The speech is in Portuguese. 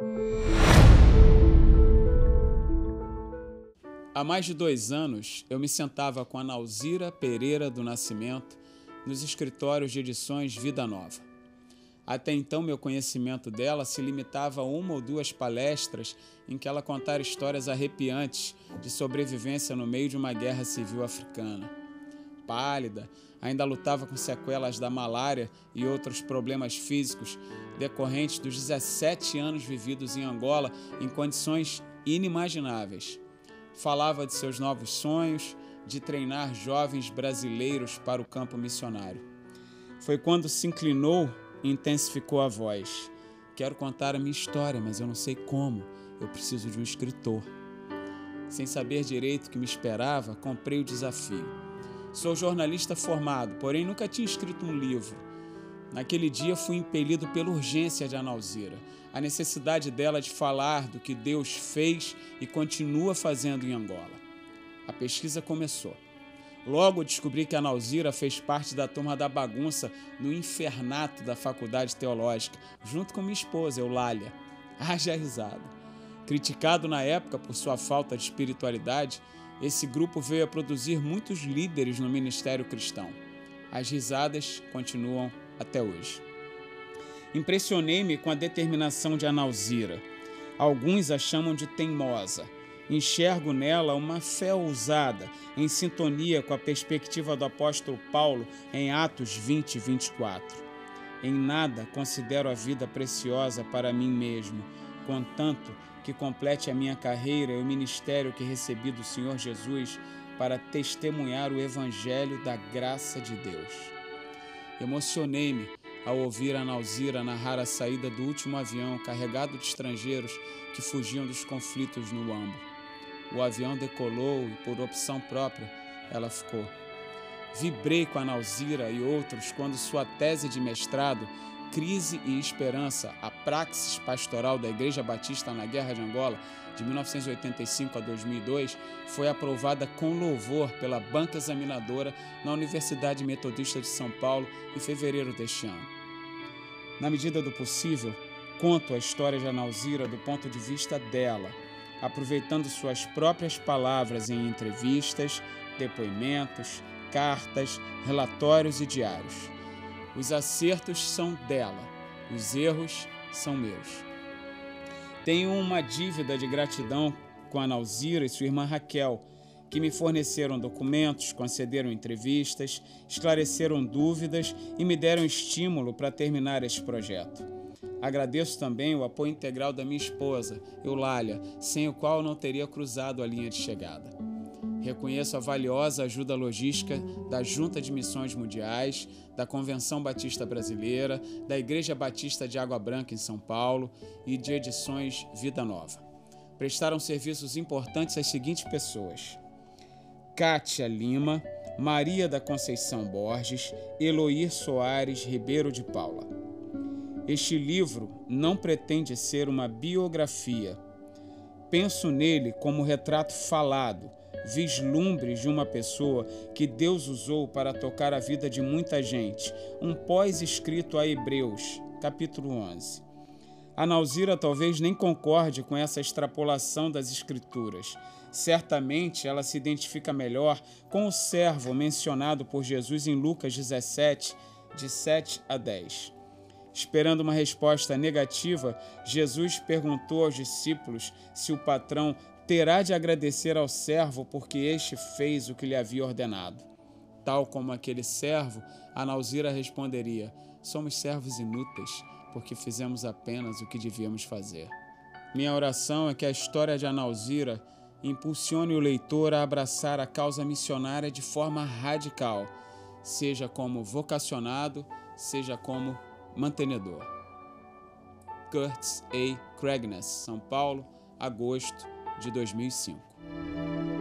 Há mais de 2 anos, eu me sentava com a Nauzira Pereira do Nascimento nos escritórios de edições Vida Nova. Até então, meu conhecimento dela se limitava a 1 ou 2 palestras em que ela contara histórias arrepiantes de sobrevivência no meio de uma guerra civil africana. Pálida, ainda lutava com sequelas da malária e outros problemas físicos decorrentes dos 17 anos vividos em Angola em condições inimagináveis. Falava de seus novos sonhos, de treinar jovens brasileiros para o campo missionário. Foi quando se inclinou e intensificou a voz. Quero contar a minha história, mas eu não sei como. Eu preciso de um escritor. Sem saber direito o que me esperava, comprei o desafio. Sou jornalista formado, porém nunca tinha escrito um livro. Naquele dia fui impelido pela urgência de Nauzira, a necessidade dela de falar do que Deus fez e continua fazendo em Angola. A pesquisa começou. Logo descobri que a Nauzira fez parte da turma da bagunça no Infernato da Faculdade Teológica, junto com minha esposa, Eulália. Haja risada. Criticado na época por sua falta de espiritualidade, esse grupo veio a produzir muitos líderes no ministério cristão. As risadas continuam até hoje. Impressionei-me com a determinação de Nauzira. Alguns a chamam de teimosa. Enxergo nela uma fé ousada, em sintonia com a perspectiva do apóstolo Paulo em Atos 20 e 24. Em nada considero a vida preciosa para mim mesmo, contanto que complete a minha carreira e o ministério que recebi do Senhor Jesus para testemunhar o evangelho da graça de Deus. Emocionei-me ao ouvir a Nauzira narrar a saída do último avião carregado de estrangeiros que fugiam dos conflitos no Uambo. O avião decolou e, por opção própria, ela ficou. Vibrei com a Nauzira e outros quando sua tese de mestrado, Crise e Esperança, a praxis pastoral da Igreja Batista na Guerra de Angola, de 1985 a 2002, foi aprovada com louvor pela banca examinadora na Universidade Metodista de São Paulo em fevereiro deste ano. Na medida do possível, conto a história de Nauzira do ponto de vista dela, aproveitando suas próprias palavras em entrevistas, depoimentos, cartas, relatórios e diários. Os acertos são dela, os erros são meus. Tenho uma dívida de gratidão com a Nauzira e sua irmã Raquel, que me forneceram documentos, concederam entrevistas, esclareceram dúvidas e me deram estímulo para terminar este projeto. Agradeço também o apoio integral da minha esposa, Eulália, sem o qual não teria cruzado a linha de chegada. Reconheço a valiosa ajuda logística da Junta de Missões Mundiais, da Convenção Batista Brasileira, da Igreja Batista de Água Branca em São Paulo e de edições Vida Nova. Prestaram serviços importantes às seguintes pessoas: Kátia Lima, Maria da Conceição Borges, Eloir Soares Ribeiro de Paula. Este livro não pretende ser uma biografia. Penso nele como retrato falado, vislumbres de uma pessoa que Deus usou para tocar a vida de muita gente, um pós-escrito a Hebreus, capítulo 11. A Nauzira talvez nem concorde com essa extrapolação das Escrituras. Certamente ela se identifica melhor com o servo mencionado por Jesus em Lucas 17, de 7 a 10. Esperando uma resposta negativa, Jesus perguntou aos discípulos se o patrão terá de agradecer ao servo porque este fez o que lhe havia ordenado. Tal como aquele servo, a Nauzira responderia: somos servos inúteis, porque fizemos apenas o que devíamos fazer. Minha oração é que a história de Nauzira impulsione o leitor a abraçar a causa missionária de forma radical, seja como vocacionado, seja como mantenedor. Curtis A. Cragness, São Paulo, agosto de 2005.